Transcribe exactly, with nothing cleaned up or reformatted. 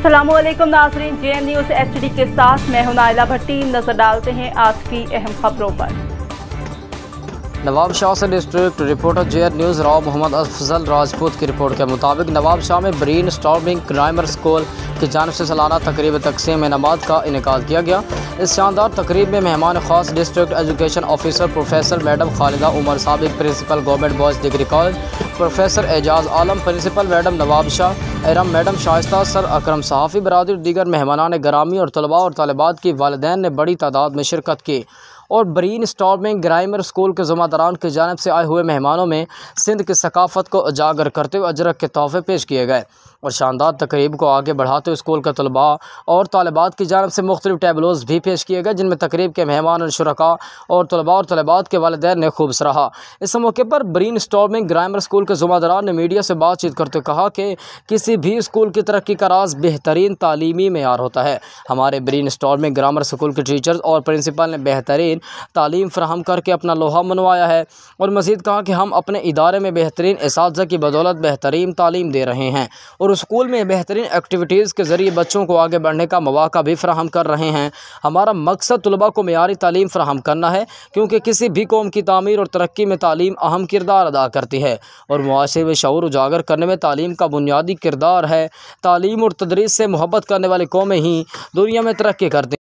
अस्सलामुअलैकुम नाज़रीन, J N news H D के साथ मैं हूं नाइला भट्टी। नजर डालते हैं आज की अहम खबरों पर। नवाब शाह से district reporter J N news Rao Mohammad Afzal Rajput की रिपोर्ट के मुताबिक नवाब शाह में ब्रेन स्टॉर्मिंग ग्रामर स्कूल की जानिब से सालाना तकरीब तकसीम इनामात का इनेकाद किया गया। इस शानदार तकरीब में मेहमान खास district education officer professor madam Khalida Umar, साबिक principal government boys degree college professor Ejaz Alam, principal madam Nawab Shah Eram, madam Shaista, sir Akram, सहाफ़ी बरादर, दीगर मेहमानान गिरामी और तलबा और तालिबात की वालिदैन ने बड़ी तादाद में शिरकत की और ब्रेन स्टॉर्मिंग ग्रामर स्कूल के ज़िम्मेदारान की जानिब से आए हुए मेहमानों में सिंध की सकाफ़त को उजागर करते हुए अजरक के तोहफ़े पेश किए गए और शानदार तकरीब को आगे बढ़ाते हुए स्कूल के तलबा और तालिबात की जानिब से मुख्तलिफ टैबलोज़ भी पेश किए गए, जिनमें तकरीब के मेहमान और शुरका और तलबा और तालिबात के वालिदैन ने खूब सराहा। इस मौके पर ब्रेन स्टॉर्मिंग ग्रामर स्कूल के ज़िम्मेदारान ने मीडिया से बातचीत करते कहा कि किसी भी स्कूल की तरक्की का राज बेहतरीन तालीमी मेयार होता है। हमारे ब्रेन स्टॉर्मिंग ग्रामर स्कूल के टीचर्स और प्रिंसिपल ने बेहतरीन तालीम फराहम करके अपना लोहा मनवाया है और मज़ीद कहा कि हम अपने इदारे में बेहतरीन इसातिज़ा की बदौलत बेहतरीन तालीम दे रहे हैं और स्कूल में बेहतरीन एक्टिविटीज़ के ज़रिए बच्चों को आगे बढ़ने का मौका भी फराहम कर रहे हैं। हमारा मकसद तलबा को मेयारी तालीम फराहम करना है, क्योंकि किसी भी कौम की तामीर और तरक्की में तालीम अहम किरदार अदा करती है और मुआशरे में शऊर उजागर करने में तालीम का बुनियादी किरदार है। तालीम और तदरीस से मोहब्बत करने वाली कौमें ही दुनिया में तरक्की करती हैं।